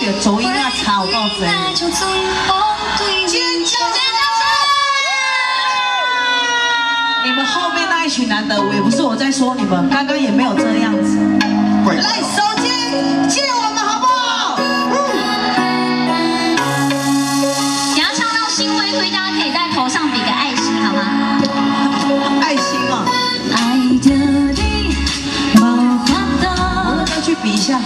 着走音啊，吵到贼。你们后面那一群男的，我也不是我在说你们，刚刚也没有这样子。来，手机借我们好不好？ 你要唱到心灰灰，大家可以在头上比个爱心，好吗？ 爱心哦。 爱着你，无法度。 我们再去比一下。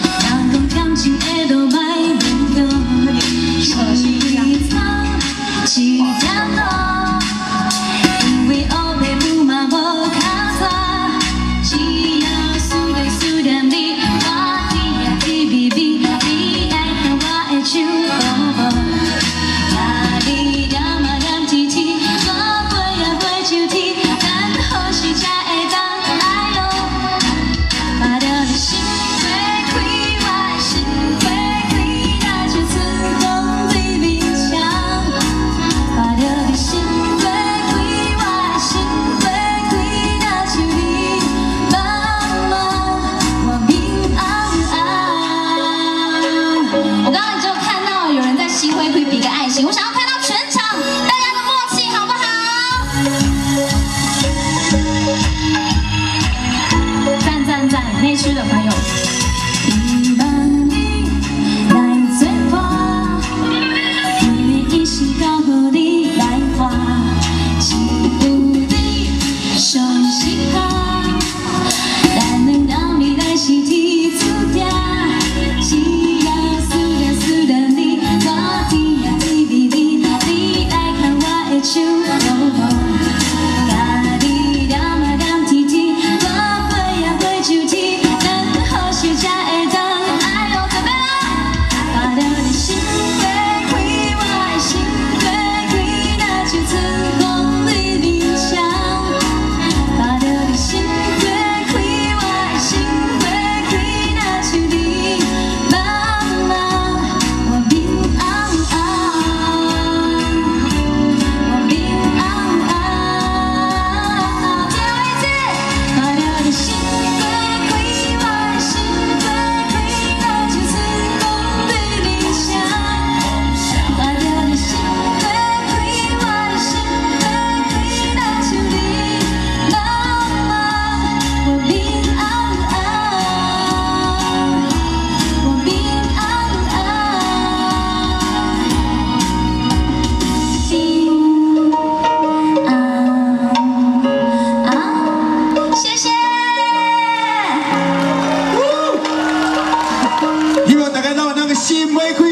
我想要看到全场大家的默契，好不好？赞赞赞！内区的朋友。 希望大家让那个心玫瑰。